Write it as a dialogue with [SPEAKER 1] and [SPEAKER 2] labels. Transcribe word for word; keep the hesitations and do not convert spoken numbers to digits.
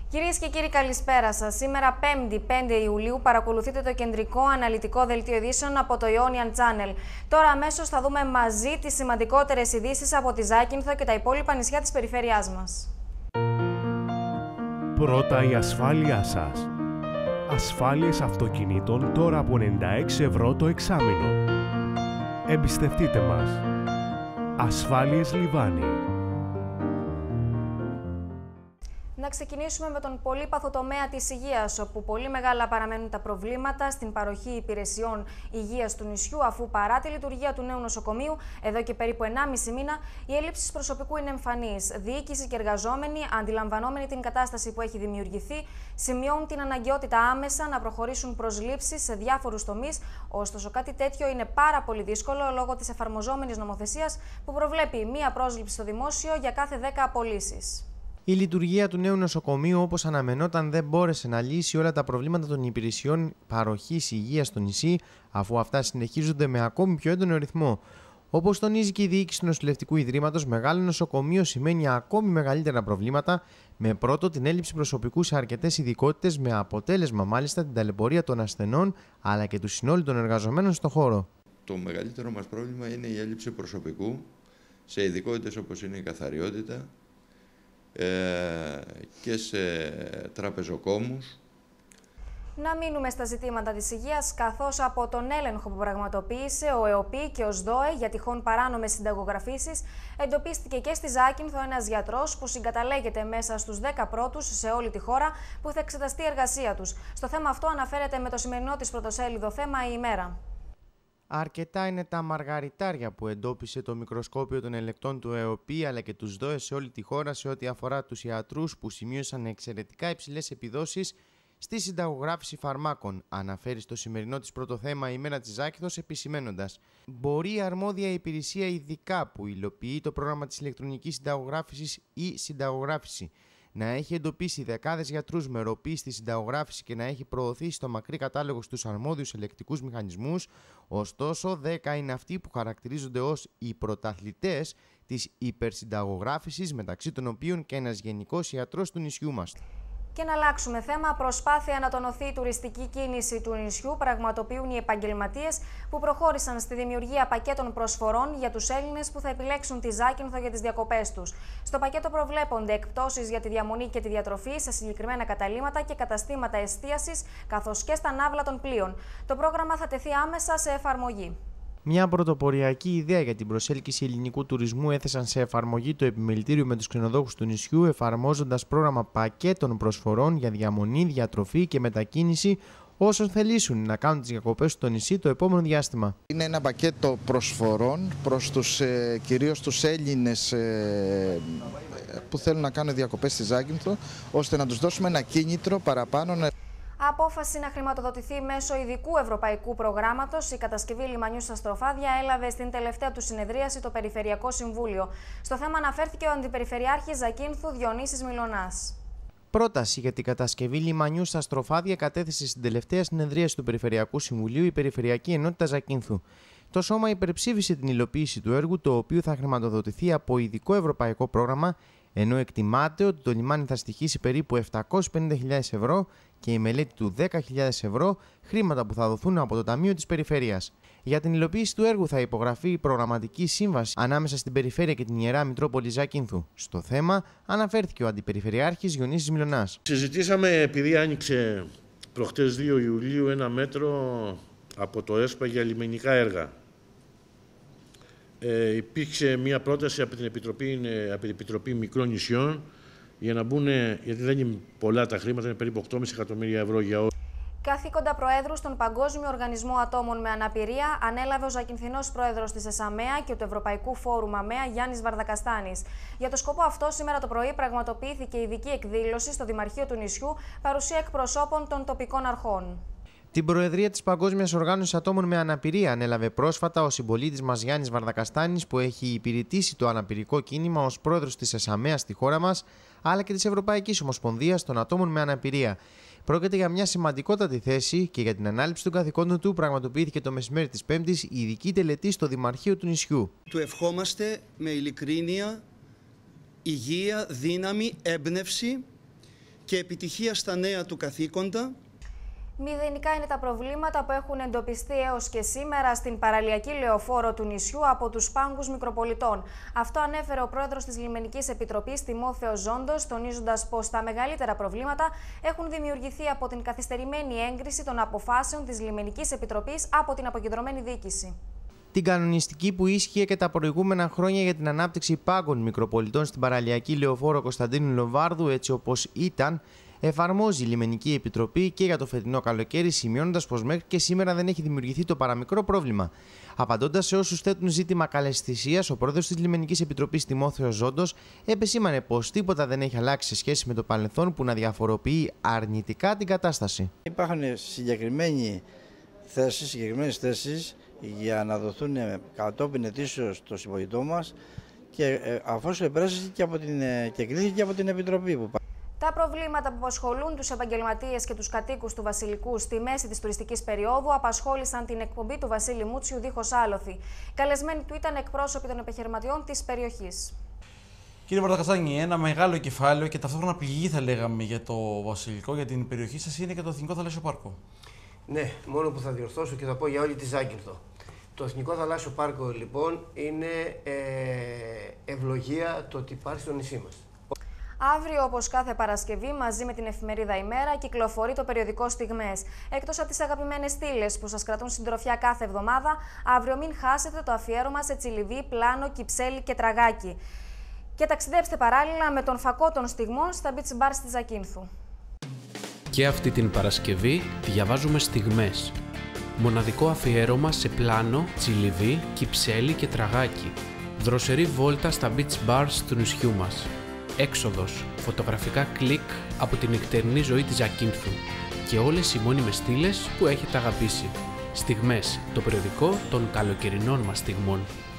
[SPEAKER 1] Κυρίες και κύριοι, καλησπέρα σας. Σήμερα, πέμπτη, πέντε Ιουλίου, παρακολουθείτε το κεντρικό αναλυτικό δελτίο ειδήσεων από το Ionian Channel. Τώρα, αμέσως θα δούμε μαζί τις σημαντικότερες ειδήσεις από τη Ζάκυνθο και τα υπόλοιπα νησιά της περιφέρειάς μας.
[SPEAKER 2] Πρώτα, η ασφάλειά σας. Ασφάλειες αυτοκινήτων τώρα από ενενήντα έξι ευρώ το εξάμηνο. Εμπιστευτείτε μας. Ασφάλειες Λιβάνι.
[SPEAKER 1] Να ξεκινήσουμε με τον πολύπαθο τομέα της υγείας, όπου πολύ μεγάλα παραμένουν τα προβλήματα στην παροχή υπηρεσιών υγείας του νησιού, αφού παρά τη λειτουργία του νέου νοσοκομείου, εδώ και περίπου ενάμιση μήνα, οι έλλειψεις προσωπικού είναι εμφανείς. Διοίκηση και εργαζόμενοι, αντιλαμβανόμενοι την κατάσταση που έχει δημιουργηθεί, σημειώνουν την αναγκαιότητα άμεσα να προχωρήσουν προσλήψεις σε διάφορους τομείς, ωστόσο κάτι τέτοιο είναι πάρα πολύ δύσκολο λόγω της εφαρμοζόμενης νομοθεσίας που προβλέπει μία πρόσληψη στο δημόσιο για κάθε δέκα απολύσεις.
[SPEAKER 3] Η λειτουργία του νέου νοσοκομείου, όπως αναμενόταν, δεν μπόρεσε να λύσει όλα τα προβλήματα των υπηρεσιών παροχής υγείας στο νησί, αφού αυτά συνεχίζονται με ακόμη πιο έντονο ρυθμό. Όπως τονίζει και η διοίκηση του Νοσηλευτικού Ιδρύματος, μεγάλο νοσοκομείο σημαίνει ακόμη μεγαλύτερα προβλήματα, με πρώτο την έλλειψη προσωπικού σε αρκετές ειδικότητες, με αποτέλεσμα μάλιστα την ταλαιπωρία των ασθενών αλλά και του συνόλου των εργαζομένων στον χώρο.
[SPEAKER 4] Το μεγαλύτερο μας πρόβλημα είναι η έλλειψη προσωπικού σε ειδικότητες όπως είναι η καθαριότητα και σε τραπεζοκόμους.
[SPEAKER 1] Να μείνουμε στα ζητήματα της υγείας, καθώς από τον έλεγχο που πραγματοποίησε ο ΕΟΠΗ και ο ΣΔΟΕ για τυχόν παράνομες συνταγογραφήσεις, εντοπίστηκε και στη Ζάκυνθο ένας γιατρός που συγκαταλέγεται μέσα στους δέκα πρώτους σε όλη τη χώρα που θα εξεταστεί η εργασία τους. Στο θέμα αυτό αναφέρεται με το σημερινό της πρωτοσέλιδο θέμα η ημέρα.
[SPEAKER 3] Αρκετά είναι τα μαργαριτάρια που εντόπισε το μικροσκόπιο των ελεκτών του ΕΟΠΗ αλλά και του ΣΔΟΕ σε όλη τη χώρα σε ό,τι αφορά τους ιατρούς που σημείωσαν εξαιρετικά υψηλές επιδόσεις στη συνταγογράφηση φαρμάκων, αναφέρει στο σημερινό της πρωτοθέμα η ημέρα της Ζάκυνθος, επισημένοντας: μπορεί η αρμόδια υπηρεσία ειδικά που υλοποιεί το πρόγραμμα της ηλεκτρονικής συνταγογράφησης ή συνταγογράφηση να έχει εντοπίσει δεκάδες γιατρούς με ροπή στη συνταγογράφηση και να έχει προωθήσει το μακρύ κατάλογο στους αρμόδιους ελεκτικούς μηχανισμούς, ωστόσο δέκα είναι αυτοί που χαρακτηρίζονται ως οι πρωταθλητές της υπερσυνταγογράφησης, μεταξύ των οποίων και ένας γενικός ιατρός του νησιού μας.
[SPEAKER 1] Και να αλλάξουμε θέμα, προσπάθεια να τονωθεί η τουριστική κίνηση του νησιού πραγματοποιούν οι επαγγελματίες που προχώρησαν στη δημιουργία πακέτων προσφορών για τους Έλληνες που θα επιλέξουν τη Ζάκυνθο για τις διακοπές τους. Στο πακέτο προβλέπονται εκπτώσεις για τη διαμονή και τη διατροφή σε συγκεκριμένα καταλύματα και καταστήματα εστίασης, καθώς και στα ναύλα των πλοίων. Το πρόγραμμα θα τεθεί άμεσα σε εφαρμογή.
[SPEAKER 3] Μια πρωτοποριακή ιδέα για την προσέλκυση ελληνικού τουρισμού έθεσαν σε εφαρμογή το επιμελητήριο με τους ξενοδόχους του νησιού, εφαρμόζοντας πρόγραμμα πακέτων προσφορών για διαμονή, διατροφή και μετακίνηση όσων θελήσουν να κάνουν τις διακοπές στο νησί το επόμενο διάστημα.
[SPEAKER 5] Είναι ένα πακέτο προσφορών προς τους, ε, κυρίως τους Έλληνες ε, που θέλουν να κάνουν διακοπές στη Ζάκυνθο, ώστε να τους δώσουμε ένα κίνητρο παραπάνω.
[SPEAKER 1] Απόφαση να χρηματοδοτηθεί μέσω ειδικού ευρωπαϊκού προγράμματος, η κατασκευή λιμανιού στα Στροφάδια έλαβε στην τελευταία του συνεδρίαση το Περιφερειακό Συμβούλιο. Στο θέμα αναφέρθηκε ο Αντιπεριφερειάρχης Ζακύνθου Διονύσης Μιλωνάς.
[SPEAKER 3] Πρόταση για την κατασκευή λιμανιού στα Στροφάδια κατέθεσε στην τελευταία συνεδρίαση του Περιφερειακού Συμβουλίου η Περιφερειακή Ενότητα Ζακύνθου. Το σώμα υπερψήφισε την υλοποίηση του έργου, το οποίο θα χρηματοδοτηθεί από ειδικό ευρωπαϊκό πρόγραμμα, ενώ εκτιμάται ότι το λιμάνι θα στοιχήσει περίπου επτακόσιες πενήντα χιλιάδες ευρώ και η μελέτη του δέκα χιλιάδες ευρώ, χρήματα που θα δοθούν από το Ταμείο της Περιφέρειας. Για την υλοποίηση του έργου θα υπογραφεί η προγραμματική σύμβαση ανάμεσα στην Περιφέρεια και την Ιερά Μητρόπολη Ζακύνθου. Στο θέμα αναφέρθηκε ο Αντιπεριφερειάρχης Διονύσης Μιλωνάς.
[SPEAKER 6] Συζητήσαμε, επειδή άνοιξε προχτές δύο Ιουλίου ένα μέτρο από το ΕΣΠΑ για λιμενικά έργα. Ε, υπήρξε μια πρόταση από την Επιτροπή, από την Επιτροπή Μικρών Νησιών για να μπουν, γιατί δεν είναι πολλά τα χρήματα, είναι περίπου οκτώ κόμμα πέντε εκατομμύρια ευρώ για όλους.
[SPEAKER 1] Καθήκοντα Προέδρου στον Παγκόσμιο Οργανισμό Ατόμων με Αναπηρία ανέλαβε ο Ζακυνθινός Πρόεδρος της ΕΣΑΜΕΑ και του Ευρωπαϊκού Φόρουμ ΑΜΕΑ Γιάννης Βαρδακαστάνης. Για το σκοπό αυτό, σήμερα το πρωί πραγματοποιήθηκε ειδική εκδήλωση στο Δημαρχείο του νησιού, παρουσία εκπροσώπων των τοπικών αρχών.
[SPEAKER 3] Την Προεδρία της Παγκόσμιας Οργάνωσης Ατόμων με Αναπηρία ανέλαβε πρόσφατα ο συμπολίτης μας Γιάννης Βαρδακαστάνης, που έχει υπηρετήσει το αναπηρικό κίνημα ως πρόεδρος της ΕΣΑΜΕΑ στη χώρα μας, αλλά και της Ευρωπαϊκής Ομοσπονδίας των Ατόμων με Αναπηρία. Πρόκειται για μια σημαντικότατη θέση και για την ανάληψη των καθηκόντων του πραγματοποιήθηκε το μεσημέρι της Πέμπτης η ειδική τελετή στο Δημαρχείο του νησιού.
[SPEAKER 7] Του ευχόμαστε με ειλικρίνεια, υγεία, δύναμη, έμπνευση και επιτυχία στα νέα του καθήκοντα.
[SPEAKER 1] Μηδενικά είναι τα προβλήματα που έχουν εντοπιστεί έως και σήμερα στην παραλιακή λεωφόρο του νησιού από τους πάγκους μικροπολιτών. Αυτό ανέφερε ο πρόεδρος της Λιμενικής Επιτροπής, Τιμόθεος Ζόντος, τονίζοντας πως τα μεγαλύτερα προβλήματα έχουν δημιουργηθεί από την καθυστερημένη έγκριση των αποφάσεων της Λιμενικής Επιτροπής από την αποκεντρωμένη διοίκηση.
[SPEAKER 3] Την κανονιστική που ίσχυε και τα προηγούμενα χρόνια για την ανάπτυξη πάγκων μικροπολιτών στην παραλιακή λεωφόρο Κωνσταντίνου Λοβάρδου, έτσι όπως ήταν, εφαρμόζει η Λιμενική Επιτροπή και για το φετινό καλοκαίρι, σημειώνοντας πως μέχρι και σήμερα δεν έχει δημιουργηθεί το παραμικρό πρόβλημα. Απαντώντας σε όσους θέτουν ζήτημα καλεσθησίας, ο πρόεδρος της Λιμενικής Επιτροπής, Τιμόθεος Ζόντος, επεσήμανε πως τίποτα δεν έχει αλλάξει σε σχέση με το παρελθόν που να διαφοροποιεί αρνητικά την κατάσταση.
[SPEAKER 8] Υπάρχουν συγκεκριμένες θέσεις, συγκεκριμένες θέσεις για να δοθούν κατόπιν αιτήσεως στο συμπολιτό μας και αφού επέρασε και, από την, και εγκρίθηκε από την Επιτροπή που...
[SPEAKER 1] Τα προβλήματα που απασχολούν τους επαγγελματίες και τους κατοίκους του Βασιλικού στη μέση της τουριστικής περίοδου απασχόλησαν την εκπομπή του Βασίλη Μούτσιου δίχως άλοθη. Καλεσμένοι του ήταν εκπρόσωποι των επιχειρηματιών της περιοχής.
[SPEAKER 9] Κύριε Παρτακασάνη, ένα μεγάλο κεφάλαιο και ταυτόχρονα πληγή, θα λέγαμε, για το Βασιλικό, για την περιοχή σας, είναι και το Εθνικό Θαλάσσιο Πάρκο.
[SPEAKER 10] Ναι, μόνο που θα διορθώσω και θα πω για όλη τη Ζάκυνθο. Το Εθνικό Θαλάσσιο Πάρκο, λοιπόν, είναι ε, ευλογία το ότι υπάρχει στο νησί μας.
[SPEAKER 1] Αύριο, όπως κάθε Παρασκευή, μαζί με την εφημερίδα Ημέρα, κυκλοφορεί το περιοδικό Στιγμές. Εκτός από τις αγαπημένες στήλες που σας κρατούν συντροφιά κάθε εβδομάδα, αύριο μην χάσετε το αφιέρωμα σε Τσιλιβί, Πλάνο, Κυψέλη και Τραγάκι. Και ταξιδέψτε παράλληλα με τον φακό των στιγμών στα beach bars της Ζακύνθου.
[SPEAKER 11] Και αυτή την Παρασκευή διαβάζουμε Στιγμές. Μοναδικό αφιέρωμα σε Πλάνο, Τσιλιβί, Κυψέλη και Τραγάκι. Δροσερή βόλτα στα beach bars του νησιού μας. Έξοδος, φωτογραφικά κλικ από την νυχτερινή ζωή της Ζακύνθου και όλες οι μόνιμες στήλες που έχετε αγαπήσει. Στιγμές, το περιοδικό των καλοκαιρινών μας στιγμών.